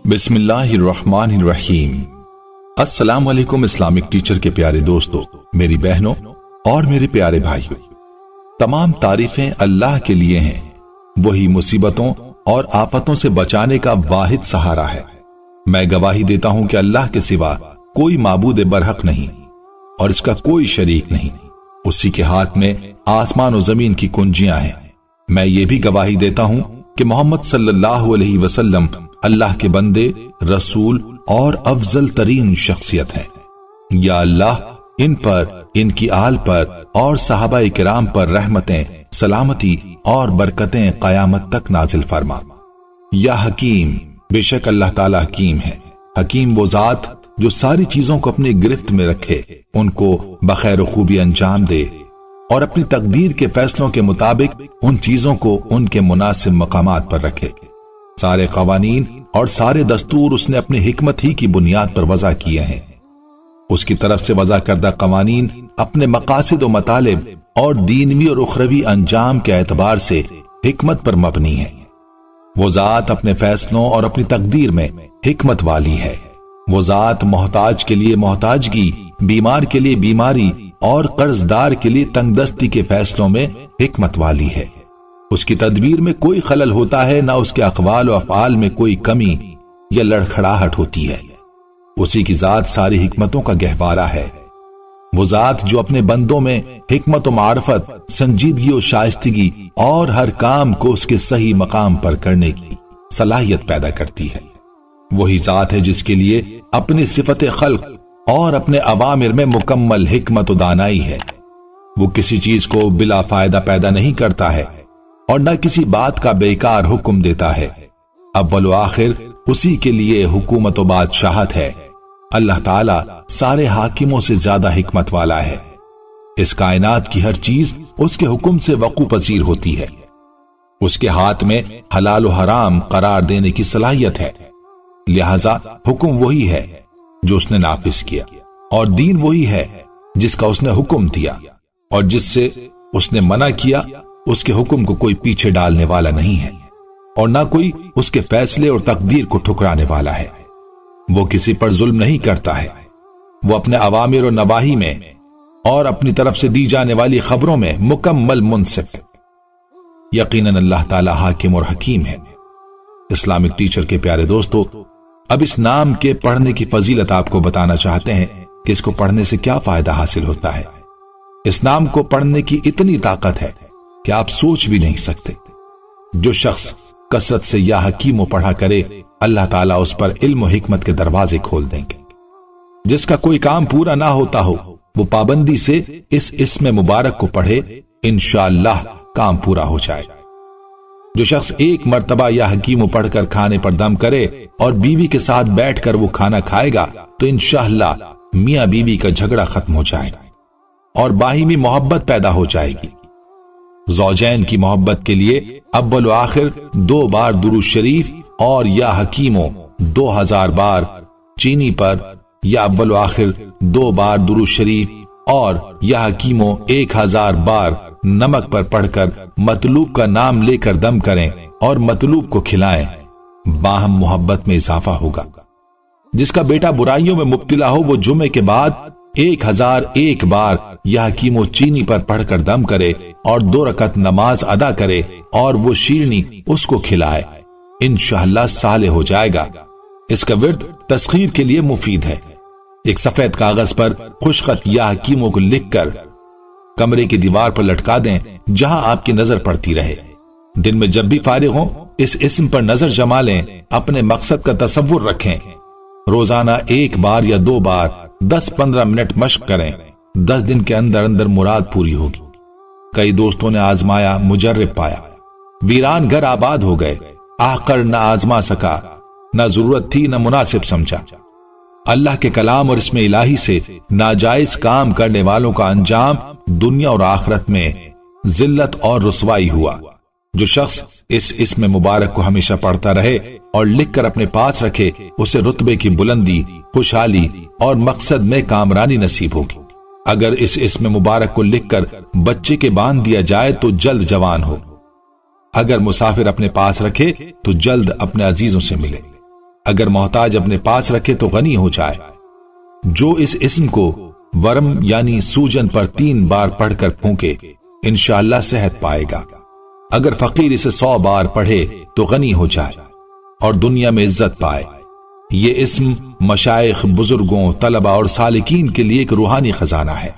بسم اللہ الرحمن الرحیم۔ السلام علیکم اسلامک ٹیچر کے پیارے دوستو، میری بہنوں اور میرے پیارے بھائیوں، تمام تعریفیں اللہ کے لیے ہیں۔ وہی مصیبتوں اور آفتوں سے بچانے کا واحد سہارا ہے۔ میں گواہی دیتا ہوں کہ اللہ کے سوا کوئی معبود برحق نہیں اور اس کا کوئی شریک نہیں۔ اسی کے ہاتھ میں آسمان و زمین کی کنجیاں ہیں۔ میں یہ بھی گواہی دیتا ہوں کہ محمد صلی اللہ علیہ وسلم اللہ کے بندے، رسول اور افضل ترین شخصیت ہیں۔ یا اللہ ان پر، ان کی آل پر اور صحابہ کرام پر رحمتیں، سلامتی اور برکتیں قیامت تک نازل فرما۔ یا حکیم، بے شک اللہ تعالی حکیم ہے۔ حکیم وہ ذات جو ساری چیزوں کو اپنی گرفت میں رکھے، ان کو بخیر و خوبی انجام دے اور اپنی تقدیر کے فیصلوں کے مطابق ان چیزوں کو ان کے مناسب مقامات پر رکھے۔ سارے قوانین اور سارے دستور اس نے اپنی حکمت ہی کی بنیاد پر وضع کیے ہیں۔ اس کی طرف سے وضع کردہ قوانین اپنے مقاصد و مطالب اور دینوی اور اخروی انجام کے اعتبار سے حکمت پر مبنی ہے۔ وہ ذات اپنے فیصلوں اور اپنی تقدیر میں حکمت والی ہے۔ وہ ذات محتاج کے لیے محتاجگی، بیمار کے لیے بیماری اور قرض دار کے لیے تنگ دستی کے فیصلوں میں حکمت والی ہے۔ اس کی تدبیر میں کوئی خلل ہوتا ہے، نہ اس کے اقوال و افعال میں کوئی کمی یا لڑکھڑاہٹ ہوتی ہے۔ اسی کی ذات ساری حکمتوں کا گہوارہ ہے۔ وہ ذات جو اپنے بندوں میں حکمت و معرفت، سنجیدگی و شائستگی اور ہر کام کو اس کے صحیح مقام پر کرنے کی صلاحیت پیدا کرتی ہے۔ وہی ذات ہے جس کے لیے اپنی صفت خلق اور اپنے اوامر میں مکمل حکمت و دانائی ہے۔ وہ کسی چیز کو بلا فائدہ پیدا نہیں کرتا ہے اور نہ کسی بات کا بیکار حکم دیتا ہے۔ اول و آخر اسی کے لیے حکومت و بادشاہت ہے۔ اللہ تعالی سارے حاکموں سے زیادہ حکمت والا ہے۔ اس کائنات کی ہر چیز اس کے حکم سے وقوع پذیر ہوتی ہے۔ اس کے ہاتھ میں حلال و حرام قرار دینے کی صلاحیت ہے، لہذا حکم وہی ہے جو اس نے نافذ کیا، اور دین وہی ہے جس کا اس نے حکم دیا، اور جس سے اس نے منع کیا اس کے حکم کو کوئی پیچھے ڈالنے والا نہیں ہے، اور نہ کوئی اس کے فیصلے اور تقدیر کو ٹھکرانے والا ہے۔ وہ کسی پر ظلم نہیں کرتا ہے۔ وہ اپنے اوامر و نواہی میں اور اپنی طرف سے دی جانے والی خبروں میں مکمل منصف ہے۔ یقیناً اللہ تعالی حاکم اور حکیم ہے۔ اسلامک ٹیچر کے پیارے دوستو، اب اس نام کے پڑھنے کی فضیلت آپ کو بتانا چاہتے ہیں کہ اس کو پڑھنے سے کیا فائدہ حاصل ہوتا ہے۔ اس نام کو پڑھنے کی اتنی طاقت ہے کہ آپ سوچ بھی نہیں سکتے۔ جو شخص کثرت سے یا حکیمو پڑھا کرے، اللہ تعالیٰ اس پر علم و حکمت کے دروازے کھول دیں گے۔ جس کا کوئی کام پورا نہ ہوتا ہو، وہ پابندی سے اس اسم مبارک کو پڑھے، انشاءاللہ کام پورا ہو جائے۔ جو شخص ایک مرتبہ یا حکیمو پڑھ کر کھانے پر دم کرے اور بیوی کے ساتھ بیٹھ کر وہ کھانا کھائے گا تو انشاءاللہ میاں بیوی کا جھگڑا ختم ہو جائے گا اور باہمی محبت پیدا ہو جائے گی۔ زوجین کی محبت کے لیے اول و آخر 2 بار درود شریف اور یا حکیمو 2000 بار چینی پر، یا اول و آخر 2 بار درود شریف اور یا حکیمو 1000 بار نمک پر پڑھ کر مطلوب کا نام لے کر دم کریں اور مطلوب کو کھلائیں۔ باہم محبت میں اضافہ ہوگا۔ جس کا بیٹا برائیوں میں مبتلا ہو، وہ جمعے کے بعد 1001 بار یا حکیمو چینی پر پڑھ کر دم کرے اور 2 رکعت نماز ادا کرے اور وہ شیرنی اس کو کھلائے، انشاءاللہ صالح ہو جائے گا۔ اس کا ورد تسخیر کے لیے مفید ہے۔ ایک سفید کاغذ پر خوش خط یا حکیمو کو لکھ کر کمرے کی دیوار پر لٹکا دیں، جہاں آپ کی نظر پڑتی رہے۔ دن میں جب بھی فارغ ہوں اس اسم پر نظر جما لیں، اپنے مقصد کا تصور رکھیں۔ روزانہ 1 بار یا 2 بار 10-15 منٹ مشق کریں۔ 10 دن کے اندر اندر مراد پوری ہوگی۔ کئی دوستوں نے آزمایا، مجرب پایا، ویران گھر آباد ہو گئے۔ آخر نہ آزما سکا، نہ ضرورت تھی، نہ مناسب سمجھا۔ اللہ کے کلام اور اسم الہی سے ناجائز کام کرنے والوں کا انجام دنیا اور آخرت میں ذلت اور رسوائی ہوا۔ جو شخص اس اسم مبارک کو ہمیشہ پڑھتا رہے اور لکھ کر اپنے پاس رکھے، اسے رتبے کی بلندی، خوشحالی اور مقصد میں کامرانی نصیب ہوگی۔ اگر اس اسم مبارک کو لکھ کر بچے کے باندھ دیا جائے تو جلد جوان ہو۔ اگر مسافر اپنے پاس رکھے تو جلد اپنے عزیزوں سے ملے۔ اگر محتاج اپنے پاس رکھے تو غنی ہو جائے۔ جو اس اسم کو ورم یعنی سوجن پر 3 بار پڑھ کر پھونکے انشاءاللہ صحت پائے گا۔ اگر فقیر اسے 100 بار پڑھے تو غنی ہو جائے اور دنیا میں عزت پائے۔ یہ اسم مشائخ، بزرگوں، طلباء اور سالکین کے لیے ایک روحانی خزانہ ہے۔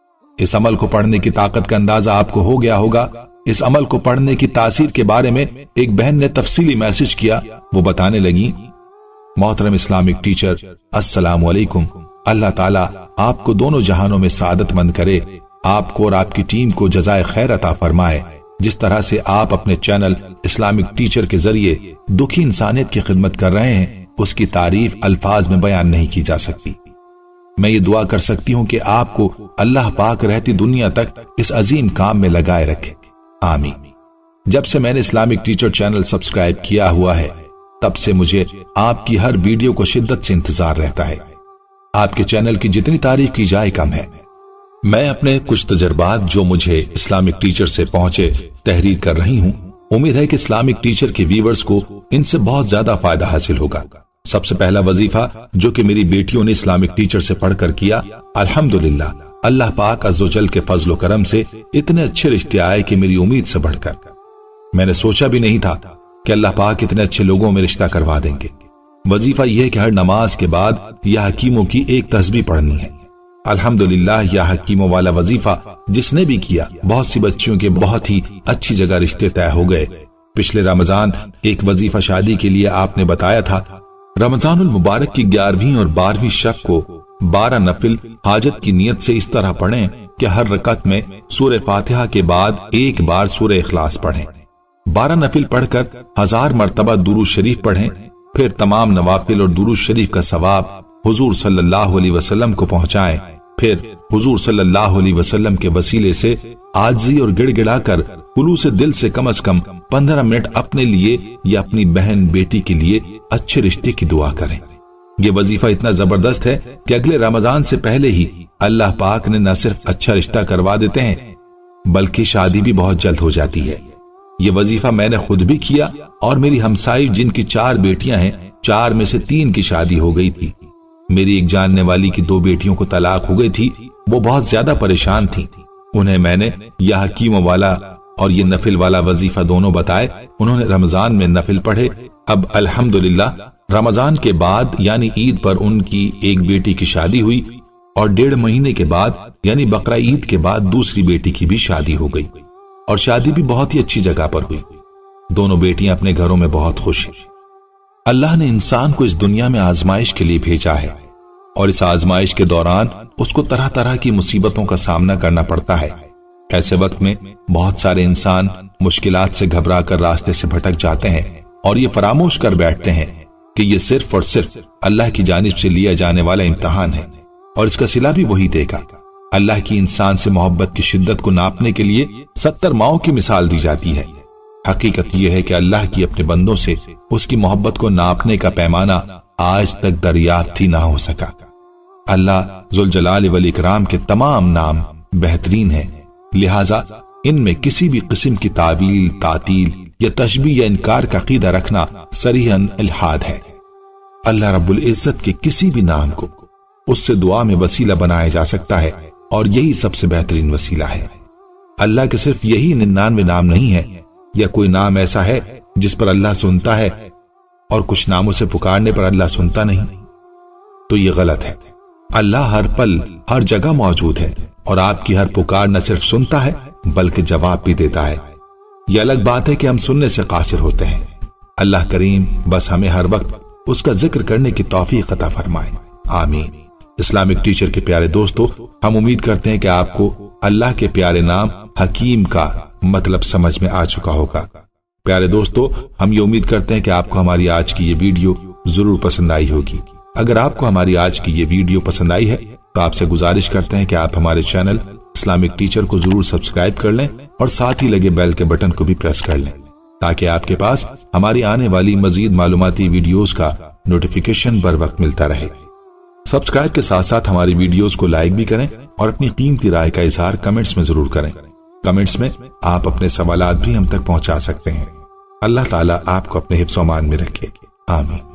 اس عمل کو پڑھنے کی طاقت کا اندازہ آپ کو ہو گیا ہوگا۔ اس عمل کو پڑھنے کی تاثیر کے بارے میں ایک بہن نے تفصیلی میسج کیا۔ وہ بتانے لگی، محترم اسلامک ٹیچر، السلام علیکم۔ اللہ تعالیٰ آپ کو دونوں جہانوں میں سعادت مند کرے، آپ کو اور آپ کی ٹیم کو جزائے خیر عطا فرمائے۔ جس طرح سے آپ اپنے چینل اسلامک ٹیچر کے ذریعے دکھی انسانیت کی خدمت کر رہے ہیں، اس کی تعریف الفاظ میں بیان نہیں کی جا سکتی۔ میں یہ دعا کر سکتی ہوں کہ آپ کو اللہ پاک رہتی دنیا تک اس عظیم کام میں لگائے رکھے، آمین۔ جب سے میں نے اسلامک ٹیچر چینل سبسکرائب کیا ہوا ہے، تب سے مجھے آپ کی ہر ویڈیو کو شدت سے انتظار رہتا ہے۔ آپ کے چینل کی جتنی تعریف کی جائے کم ہے۔ میں اپنے کچھ تجربات جو مجھے اسلامک ٹیچر سے پہنچے تحریر کر رہی ہوں۔ امید ہے کہ اسلامک ٹیچر کے ویورز کو ان سے بہت زیادہ فائدہ حاصل ہوگا۔ سب سے پہلا وظیفہ جو کہ میری بیٹیوں نے اسلامک ٹیچر سے پڑھ کر کیا، الحمدللہ اللہ پاک عز و جل کے فضل و کرم سے اتنے اچھے رشتے آئے کہ میری امید سے بڑھ کر میں نے سوچا بھی نہیں تھا کہ اللہ پاک اتنے اچھے لوگوں میں رشتہ کروا دیں گے۔ وظیفہ یہ ہے کہ ہر نماز کے بعد یا حکیموں کی ایک تسبیح پڑھنی ہے۔ الحمدللہ یا حکیموں والا وظیفہ جس نے بھی کیا، بہت سی بچیوں کے بہت ہی اچھی جگہ رشتے طے ہو گئے۔ پچھلے رمضان ایک وظیفہ شادی کے لیے آپ نے بتایا تھا۔ رمضان المبارک کی 11ویں اور 12ویں شب کو 12 نفل حاجت کی نیت سے اس طرح پڑھیں کہ ہر رکعت میں سورہ فاتحہ کے بعد ایک بار سورہ اخلاص پڑھیں۔ 12 نفل پڑھ کر 1000 مرتبہ درود شریف پڑھیں، پھر تمام نوافل اور درود شریف کا ثواب حضور صلی اللہ علیہ وسلم کو پہنچائیں۔ پھر حضور صلی اللہ علیہ وسلم کے وسیلے سے عاجزی اور گڑ گڑا کر خلوص دل سے کم از کم 15 منٹ اپنے لیے یا اپنی بہن بیٹی کے لیے اچھے رشتے کی دعا کریں۔ یہ وظیفہ اتنا زبردست ہے کہ اگلے رمضان سے پہلے ہی اللہ پاک نے نہ صرف اچھا رشتہ کروا دیتے ہیں بلکہ شادی بھی بہت جلد ہو جاتی ہے۔ یہ وظیفہ میں نے خود بھی کیا اور میری ہمسائی جن کی 4 بیٹیاں ہیں، 4 میں سے 3 کی شادی ہو گئی تھی۔ میری ایک جاننے والی کی 2 بیٹیوں کو طلاق ہو گئی تھی، وہ بہت زیادہ پریشان تھی۔ انہیں میں نے یا حکیموں والا اور یہ نفل والا وظیفہ دونوں بتائے۔ انہوں نے رمضان میں نفل پڑھے۔ اب الحمدللہ رمضان کے بعد یعنی عید پر ان کی ایک بیٹی کی شادی ہوئی اور 1.5 مہینے کے بعد یعنی بقرہ عید کے بعد دوسری بیٹی کی بھی شادی ہو گئی اور شادی بھی بہت ہی اچھی جگہ پر ہوئی۔ دونوں بیٹیاں اپنے گھروں میں بہت خوش ہیں۔ اللہ نے انسان کو اس دنیا میں آزمائش کے لیے بھیجا ہے اور اس آزمائش کے دوران اس کو طرح طرح کی مصیبتوں کا سامنا کرنا پڑتا ہے۔ ایسے وقت میں بہت سارے انسان مشکلات سے گھبرا کر راستے سے بھٹک جاتے ہیں اور یہ فراموش کر بیٹھتے ہیں کہ یہ صرف اور صرف اللہ کی جانب سے لیا جانے والا امتحان ہے اور اس کا صلہ بھی وہی دے گا۔ اللہ کی انسان سے محبت کی شدت کو ناپنے کے لیے 70 ماؤں کی مثال دی جاتی ہے۔ حقیقت یہ ہے کہ اللہ کی اپنے بندوں سے اس کی محبت کو ناپنے کا پیمانہ آج تک دریافت ہی نہ ہو سکا۔ اللہ ذوالجلال والاکرام کے تمام نام بہترین ہیں، لہٰذا ان میں کسی بھی قسم کی تعویل، تعطیل یا تشبیہ یا انکار کا عقیدہ رکھنا صریحاً الحاد ہے۔ اللہ رب العزت کے کسی بھی نام کو اس سے دعا میں وسیلہ بنایا جا سکتا ہے اور یہی سب سے بہترین وسیلہ ہے۔ اللہ کے صرف یہی 99 نام نہیں ہے یا کوئی نام ایسا ہے جس پر اللہ سنتا ہے اور کچھ ناموں سے پکارنے پر اللہ سنتا نہیں، تو یہ غلط ہے۔ اللہ ہر پل ہر جگہ موجود ہے اور آپ کی ہر پکار نہ صرف سنتا ہے بلکہ جواب بھی دیتا ہے۔ یہ الگ بات ہے کہ ہم سننے سے قاصر ہوتے ہیں۔ اللہ کریم بس ہمیں ہر وقت اس کا ذکر کرنے کی توفیق عطا فرمائے، آمین۔ اسلامک ٹیچر کے پیارے دوستو، ہم امید کرتے ہیں کہ آپ کو اللہ کے پیارے نام حکیم کا مطلب سمجھ میں آ چکا ہوگا۔ پیارے دوستو، ہم یہ امید کرتے ہیں کہ آپ کو ہماری آج کی یہ ویڈیو ضرور پسند آئی ہوگی۔ اگر آپ کو ہماری آج کی یہ ویڈیو پسند آئی ہے تو آپ سے گزارش کرتے ہیں کہ آپ ہمارے چینل اسلامک ٹیچر کو ضرور سبسکرائب کر لیں اور ساتھ ہی لگے بیل کے بٹن کو بھی پریس کر لیں تاکہ آپ کے پاس ہماری آنے والی مزید معلوماتی ویڈیوز کا نوٹیفیکیشن بر وقت ملتا رہے۔ سبسکرائب کے ساتھ ساتھ ہماری ویڈیوز کو لائک بھی کریں اور اپنی قیمتی رائے کا اظہار کمنٹس میں ضرور کریں۔ کمنٹس میں آپ اپنے سوالات بھی ہم تک پہنچا سکتے ہیں۔ اللہ تعالیٰ آپ کو اپنے حفظ و امان میں رکھے، آمین۔